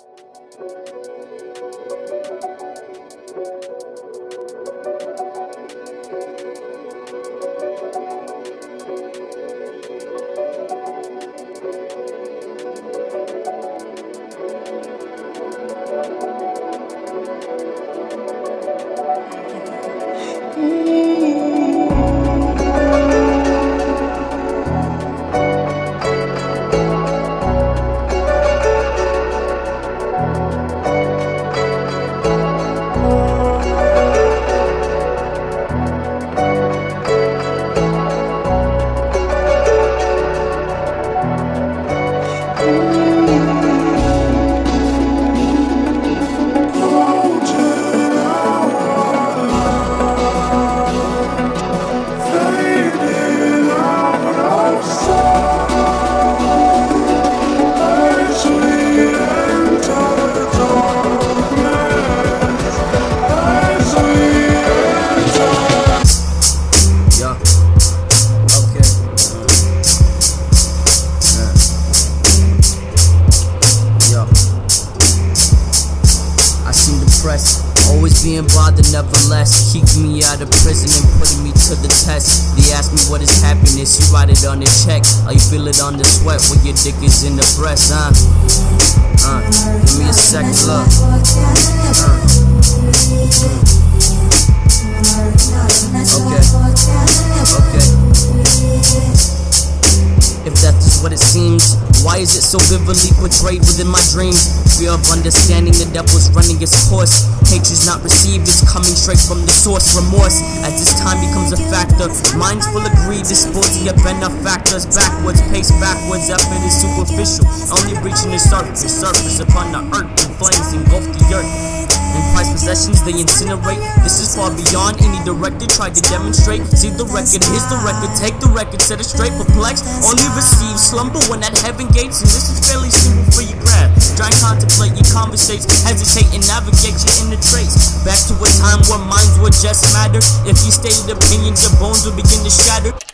Always being bothered, nevertheless, keeping me out of prison and putting me to the test. They ask me what is happiness, you write it on the check, or you feel it on the sweat when your dick is in the breast, give me a second, look. Okay. If death is what it seems, why is it so vividly portrayed within my dreams? Fear of understanding the devil's running its course. Hatred's not received, it's coming straight from the source. Remorse, as this time becomes a factor. Minds full of greed, disposing of benefactors. Backwards, pace backwards, effort is superficial. Only reaching the surface upon the earth. And flames engulf the earth. In prized possessions they incinerate. This is far beyond any director tried to demonstrate. See the record, here's the record, take the record, set it straight. Perplexed, only receive slumber when at heaven gates. And this is fairly simple for you grab. Try and contemplate, you conversate, hesitate and navigate you in the trace. Back to a time where minds were just matter. If you stated opinions, your bones will begin to shatter.